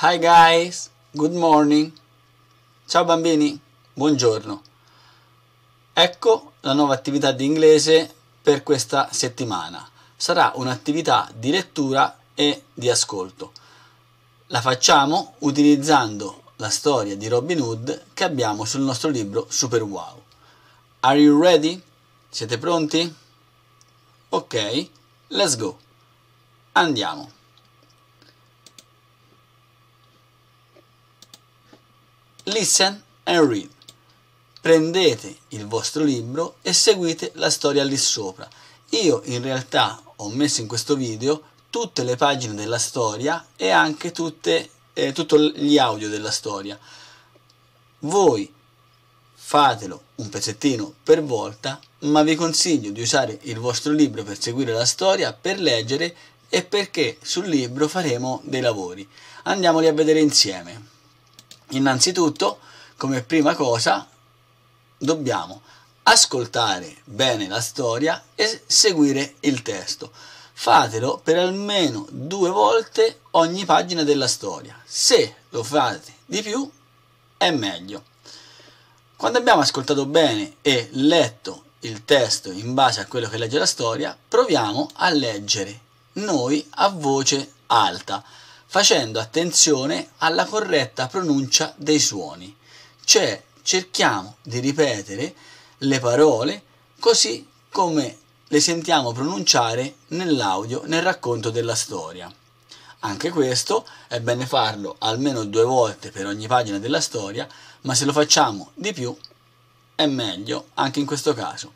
Hi guys, good morning. Ciao bambini, buongiorno. Ecco la nuova attività di inglese per questa settimana. Sarà un'attività di lettura e di ascolto. La facciamo utilizzando la storia di Robin Hood che abbiamo sul nostro libro Super Wow. Are you ready? Siete pronti? Ok, let's go. Andiamo. Listen and read. Prendete il vostro libro e seguite la storia lì sopra. Io in realtà ho messo in questo video tutte le pagine della storia e anche tutti gli audio della storia. Voi fatelo un pezzettino per volta, ma vi consiglio di usare il vostro libro per seguire la storia, per leggere e perché sul libro faremo dei lavori. Andiamoli a vedere insieme. Innanzitutto, come prima cosa, dobbiamo ascoltare bene la storia e seguire il testo. Fatelo per almeno 2 volte ogni pagina della storia. Se lo fate di più, è meglio. Quando abbiamo ascoltato bene e letto il testo in base a quello che legge la storia, proviamo a leggere noi a voce alta, facendo attenzione alla corretta pronuncia dei suoni. Cioè, cerchiamo di ripetere le parole così come le sentiamo pronunciare nell'audio, nel racconto della storia. Anche questo è bene farlo almeno 2 volte per ogni pagina della storia, ma se lo facciamo di più è meglio anche in questo caso.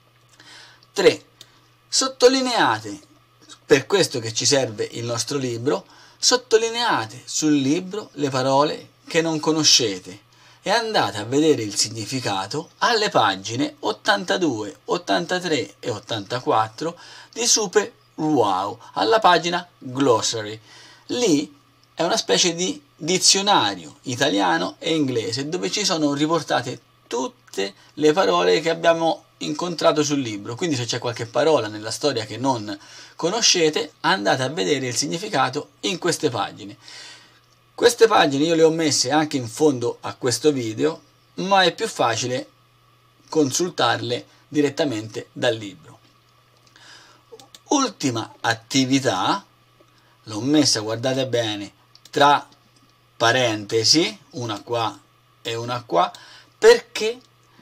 3. Sottolineate, per questo che ci serve il nostro libro, sottolineate sul libro le parole che non conoscete e andate a vedere il significato alle pagine 82, 83 e 84 di Super Wow, alla pagina Glossary. Lì è una specie di dizionario italiano e inglese dove ci sono riportate tutte le parole che abbiamo incontrato sul libro. Quindi se c'è qualche parola nella storia che non conoscete, andate a vedere il significato in queste pagine. Queste pagine io le ho messe anche in fondo a questo video, ma è più facile consultarle direttamente dal libro. Ultima attività, l'ho messa, guardate bene, tra parentesi, una qua e una qua, perché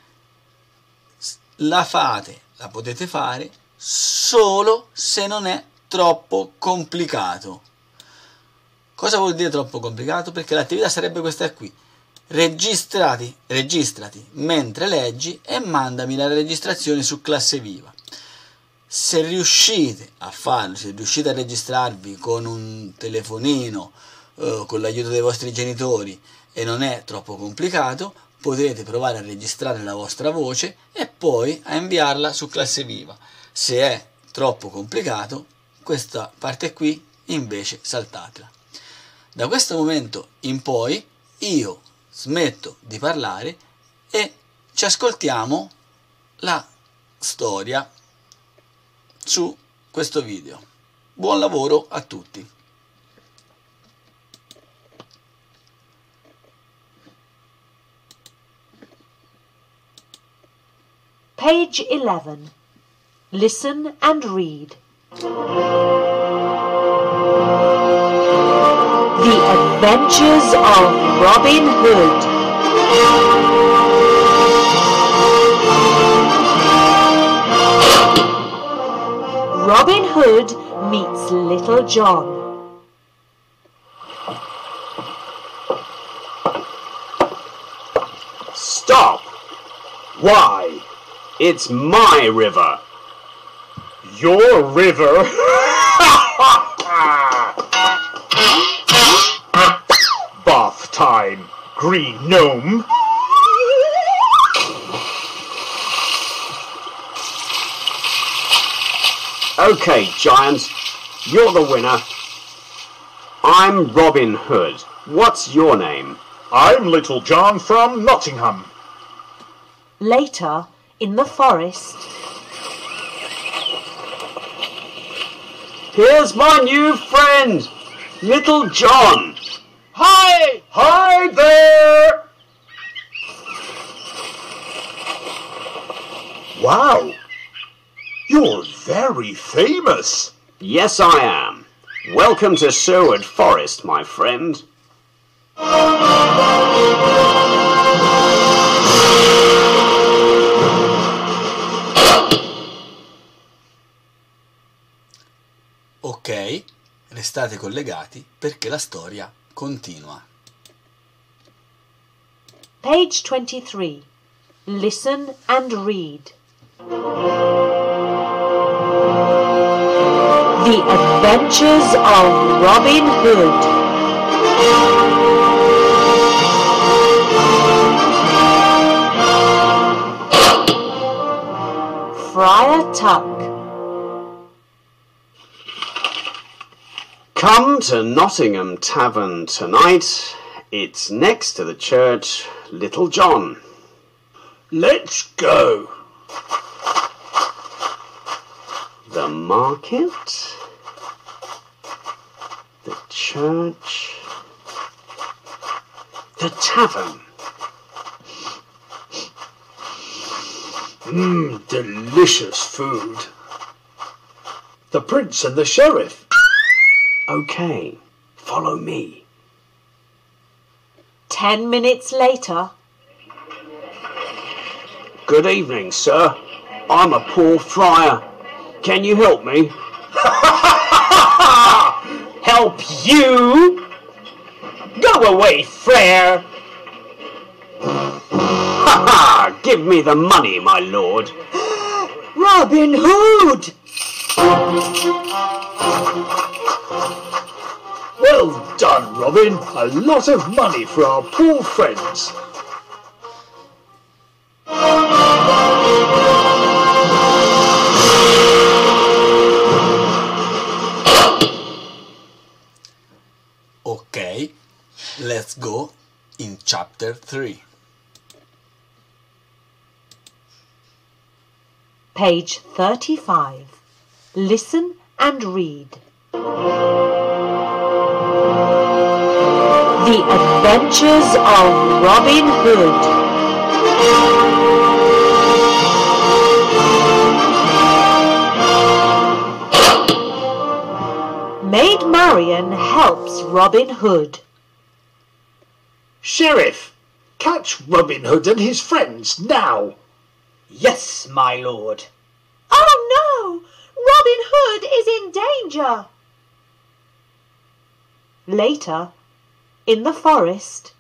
la potete fare solo se non è troppo complicato. Cosa vuol dire troppo complicato? Perché l'attività sarebbe questa qui. Registrati mentre leggi e mandami la registrazione su Classe Viva. Se riuscite a farlo, se riuscite a registrarvi con un telefonino, con l'aiuto dei vostri genitori e non è troppo complicato, potrete provare a registrare la vostra voce e poi a inviarla su Classe Viva. Se è troppo complicato, questa parte qui invece saltatela. Da questo momento in poi io smetto di parlare e ci ascoltiamo la storia su questo video. Buon lavoro a tutti! Page 11. Listen and read. The Adventures of Robin Hood. Robin Hood meets Little John. Stop! Why? It's my river. Your river? Bath time, green gnome. Okay, giant, you're the winner. I'm Robin Hood. What's your name? I'm Little John from Nottingham. Later, in the forest. Here's my new friend, Little John. Hi! Hi there! Wow! You're very famous. Yes, I am. Welcome to Sherwood Forest, my friend. Ok, restate collegati perché la storia continua. Page 23. Listen and read. The Adventures of Robin Hood. Friar Tuck. Come to Nottingham Tavern tonight. It's next to the church, Little John. Let's go. The market, the church, the tavern. Delicious food. The prince and the sheriff. Okay, follow me. 10 minutes later. Good evening, sir. I'm a poor friar. Can you help me? Help you? Go away, friar. Ha ha! Give me the money, my lord. Robin Hood! Well done, Robin. A lot of money for our poor friends. Ok, let's go in chapter 3. Page 35. Listen and read. The Adventures of Robin Hood. Maid Marian helps Robin Hood. Sheriff, catch Robin Hood and his friends now. Yes, my lord. Oh no! Robin Hood is in danger! Later, in the forest.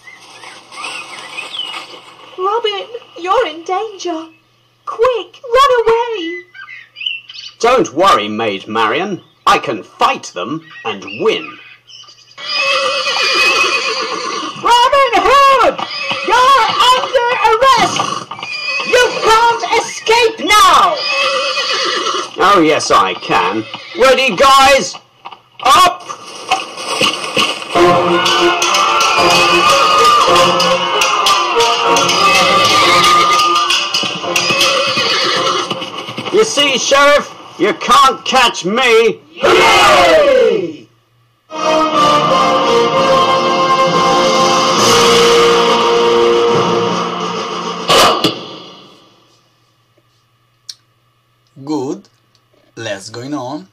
Robin, you're in danger. Quick, run away! Don't worry, Maid Marian. I can fight them and win. Robin Hood! You're under arrest! You can't escape now! Oh, yes, I can. Ready, guys? Up! You see, Sheriff, you can't catch me. Hooray! Good, let's go on.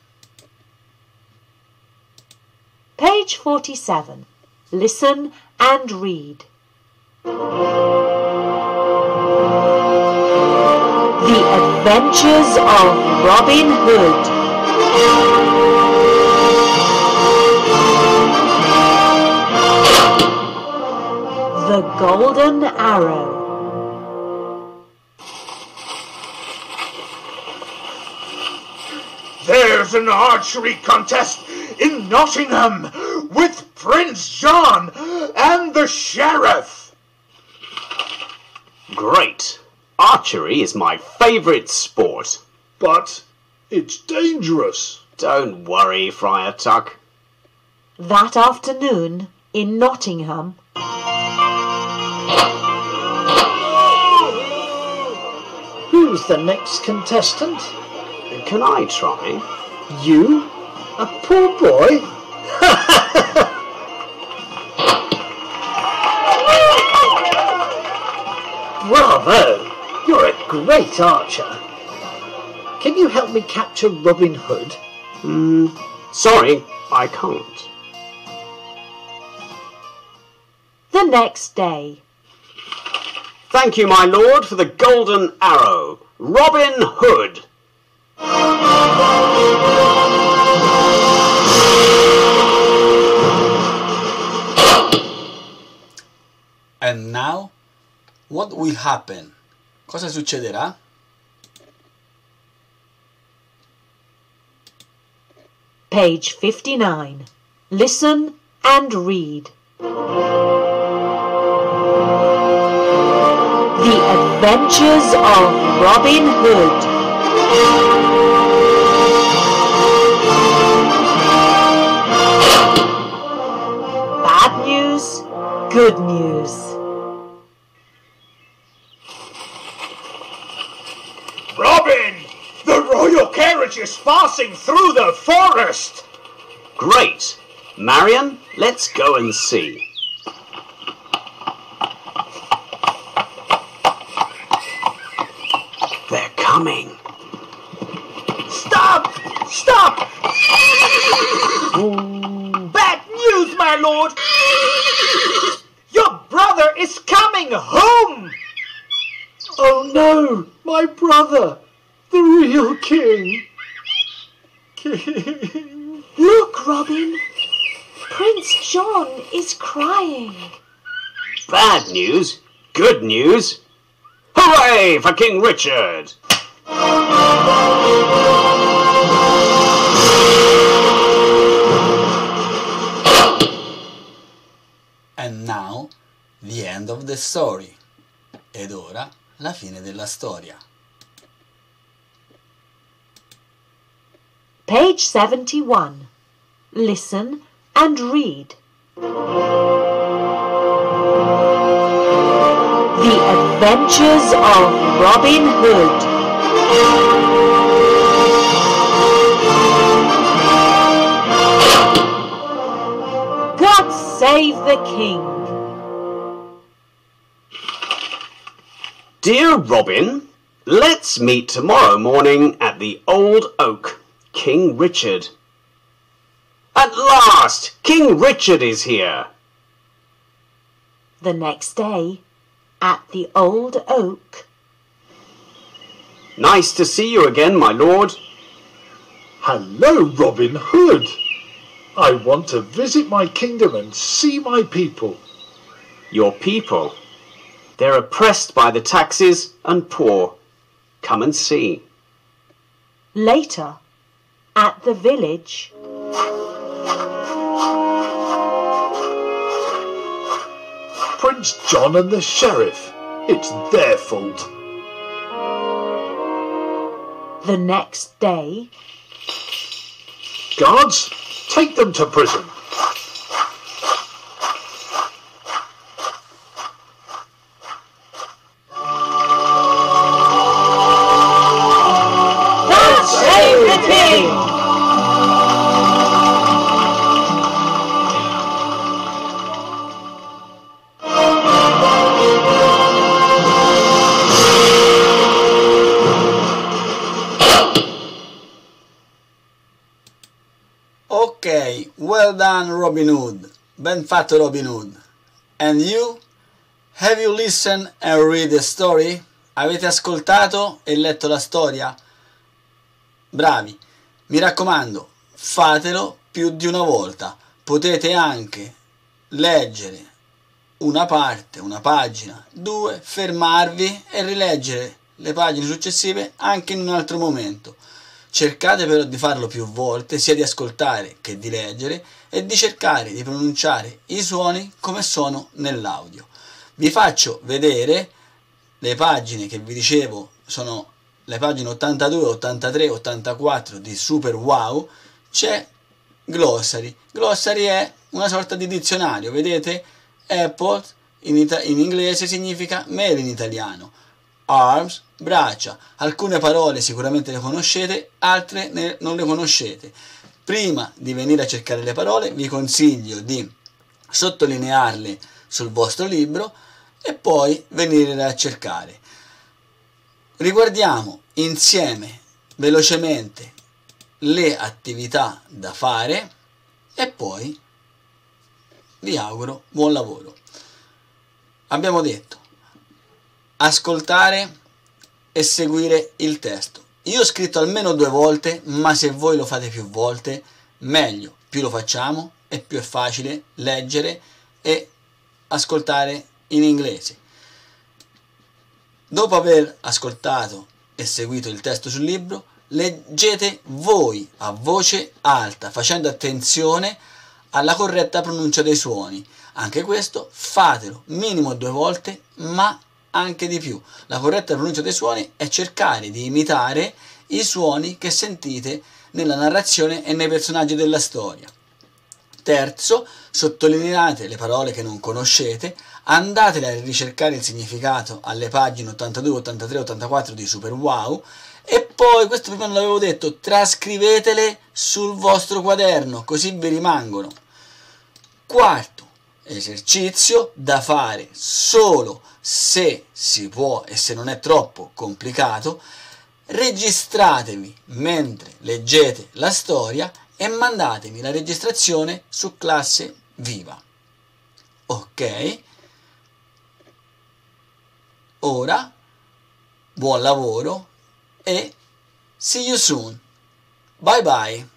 Page 47. Listen and read. The Adventures of Robin Hood. The Golden Arrow. There's an archery contest in Nottingham with Prince John and the sheriff. Great. Archery is my favourite sport. But it's dangerous. Don't worry, Friar Tuck. That afternoon in Nottingham. Who's the next contestant? Can I try? You? A poor boy? Bravo! You're a great archer. Can you help me capture Robin Hood? Sorry, I can't. The next day. Thank you, my lord, for the golden arrow. Robin Hood. And now, what will happen? Cosa succederà? Page 59. Listen and read. The Adventures of Robin Hood. Bad news, good news. Robin! The royal carriage is passing through the forest! Great. Marion, let's go and see. They're coming. Stop! Stop! Bad news, my lord! Your brother is coming home! Oh no! My brother! The real king! King! Look, Robin. Prince John is crying. Bad news, good news. Hooray for King Richard! And now, the end of the story. Ed ora, la fine della storia. Page 71. Listen and read. The Adventures of Robin Hood. God save the King. Dear Robin, let's meet tomorrow morning at the Old Oak. King Richard. At last! King Richard is here! The next day, at the Old Oak. Nice to see you again, my lord. Hello, Robin Hood! I want to visit my kingdom and see my people. Your people. They're oppressed by the taxes and poor. Come and see. Later, at the village. Prince John and the sheriff. It's their fault. The next day. Guards, take them to prison. God save the King! Ok, well done Robin Hood. Ben fatto Robin Hood. And you? Have you listened and read the story? Avete ascoltato e letto la storia? Bravi. Mi raccomando, fatelo più di una volta. Potete anche leggere una parte, una pagina, due, fermarvi e rileggere le pagine successive anche in un altro momento. Cercate però di farlo più volte, sia di ascoltare che di leggere, e di cercare di pronunciare i suoni come sono nell'audio. Vi faccio vedere le pagine che vi dicevo, sono le pagine 82, 83, 84 di Super Wow. C'è Glossary. Glossary è una sorta di dizionario, vedete? Apple in inglese significa mele in italiano. Arms, braccia. Alcune parole sicuramente le conoscete, altre non le conoscete. Prima di venire a cercare le parole vi consiglio di sottolinearle sul vostro libro e poi venire a cercare. Riguardiamo insieme velocemente le attività da fare e poi vi auguro buon lavoro. Abbiamo detto ascoltare e seguire il testo. Io ho scritto almeno 2 volte, ma se voi lo fate più volte meglio. Più lo facciamo e più è facile leggere e ascoltare in inglese. Dopo aver ascoltato e seguito il testo sul libro, leggete voi a voce alta, facendo attenzione alla corretta pronuncia dei suoni. Anche questo fatelo minimo 2 volte, ma anche di più. La corretta pronuncia dei suoni è cercare di imitare i suoni che sentite nella narrazione e nei personaggi della storia. Terzo, sottolineate le parole che non conoscete, andatele a ricercare il significato alle pagine 82, 83, 84 di Super Wow e poi, questo prima non l'avevo detto, trascrivetele sul vostro quaderno, così vi rimangono. Quarto esercizio da fare solo se si può e se non è troppo complicato, registratevi mentre leggete la storia e mandatemi la registrazione su Classe Viva. Ok? Ora, buon lavoro e see you soon. Bye bye.